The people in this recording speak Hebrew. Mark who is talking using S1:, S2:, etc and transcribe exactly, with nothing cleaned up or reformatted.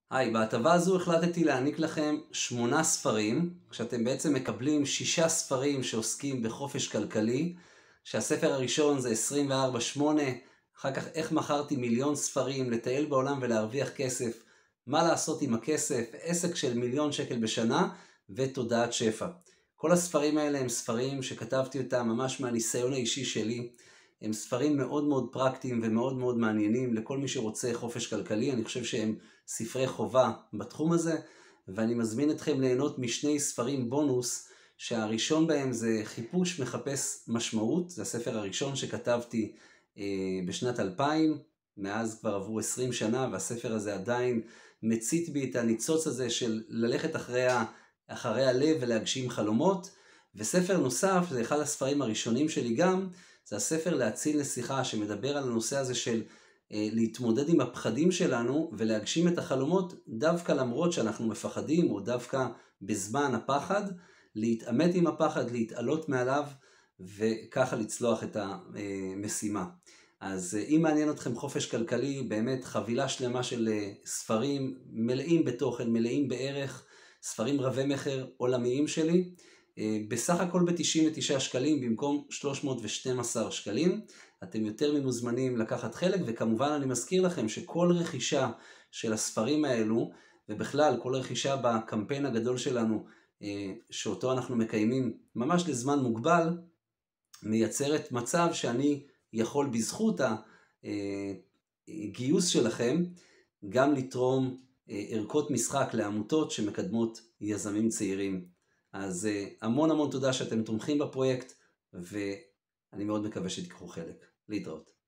S1: היי, בהטבה הזו החלטתי להעניק לכם שמונה ספרים, כשאתם בעצם מקבלים שישה ספרים שעוסקים בחופש כלכלי, שהספר הראשון זה עשרים וארבע שמונה, אחר כך איך מכרתי מיליון ספרים, לטייל בעולם ולהרוויח כסף, מה לעשות עם הכסף, עסק של מיליון שקל בשנה ותודעת שפע. כל הספרים האלה הם ספרים שכתבתי אותם ממש מהניסיון האישי שלי, הם ספרים מאוד מאוד פרקטיים ומאוד מאוד מעניינים לכל מי שרוצה חופש כלכלי. אני חושב שהם ספרי חובה בתחום הזה, ואני מזמין אתכם ליהנות משני ספרים בונוס, שהראשון בהם זה חיפוש מחפש משמעות, זה הספר הראשון שכתבתי אה, בשנת אלפיים, מאז כבר עברו עשרים שנה, והספר הזה עדיין מצית בי את הניצוץ הזה של ללכת אחרי, ה, אחרי הלב ולהגשים חלומות. וספר נוסף, זה אחד הספרים הראשונים שלי גם, זה הספר להציל נסיכה, שמדבר על הנושא הזה של אה, להתמודד עם הפחדים שלנו ולהגשים את החלומות דווקא למרות שאנחנו מפחדים, או דווקא בזמן הפחד, להתעמת עם הפחד, להתעלות מעליו וככה לצלוח את המשימה. אז אה, אם מעניין אתכם חופש כלכלי, באמת חבילה שלמה של אה, ספרים מלאים בתוכן, מלאים בערך, ספרים רבי מחר עולמיים שלי, בסך הכל ב-תשעים ותשעה שקלים במקום שלוש מאות ושתים עשרה שקלים. אתם יותר ממוזמנים לקחת חלק, וכמובן אני מזכיר לכם שכל רכישה של הספרים האלו, ובכלל כל רכישה בקמפיין הגדול שלנו, שאותו אנחנו מקיימים ממש לזמן מוגבל, מייצרת מצב שאני יכול בזכות הגיוס שלכם גם לתרום ערכות משחק לעמותות שמקדמות יזמים צעירים. אז המון המון תודה שאתם תומכים בפרויקט, ואני מאוד מקווה שתיקחו חלק. להתראות.